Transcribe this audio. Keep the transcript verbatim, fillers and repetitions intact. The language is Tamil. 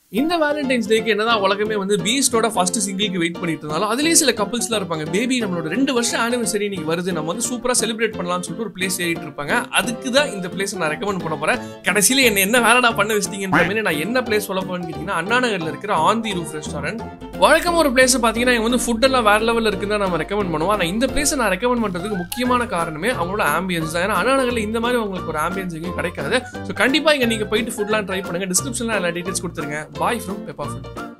இந்த வேலண்டைன்ஸ் டேக்கு என்னதான் உலகமே வந்து பீஸ்டோட ஃபர்ஸ்ட் சிங்கிளுக்கு வெயிட் பண்ணிட்டு இருந்தாலும் அதுலேயே சில கப்பல்ஸ்லாம் இருப்பாங்க. பேபி நம்மளோட ரெண்டு வருஷம் ஆனிவர்சரி இன்னைக்கு வருது, நம்ம வந்து சூப்பராக செலிப்ரேட் பண்ணலாம்னு சொல்லிட்டு ஒரு பிளேஸ் ஏறிட்டு இருப்பாங்க. அதுக்கு தான் இந்த பிளேஸ் நான் ரெக்கமெண்ட் பண்ண போறேன். கடைசியில் என்ன என்ன வேலைடா பண்ண வச்சிட்டீங்கன்ற மாதிரி நான் என்ன பிளேஸ் சொல்ல போறேன்னு கேட்டீங்கன்னா, அண்ணா நகர்ல இருக்கிற ஆன் தி ரூஃப் ரெஸ்டாரண்ட். வழக்கமாக ஒரு பிளேஸ் பார்த்தீங்கன்னா இங்க வந்து ஃபுட் எல்லாம் வேற லெவலில் இருக்குன்னு தான் நம்ம ரெக்கமெண்ட் பண்ணுவோம். ஆனால் இந்த பிளேஸை நான் ரெக்கமெண்ட் பண்ணுறதுக்கு முக்கியமான காரணமே அவங்களோட ஆம்பியன்ஸ் தான். ஏன்னா அண்ணா நகரில் இந்த மாதிரி உங்களுக்கு ஒரு ஆம்பியன்ஸ் எங்கேயும் கிடைக்காது. ஸோ கண்டிப்பாக இங்கே நீங்கள் போயிட்டு ஃபுட்லாம் ட்ரை பண்ணுங்க. டிஸ்கிரிப்ஷனில் எல்லா டீட்டெயில்ஸ் கொடுத்துருங்க. Bye from Peppa food.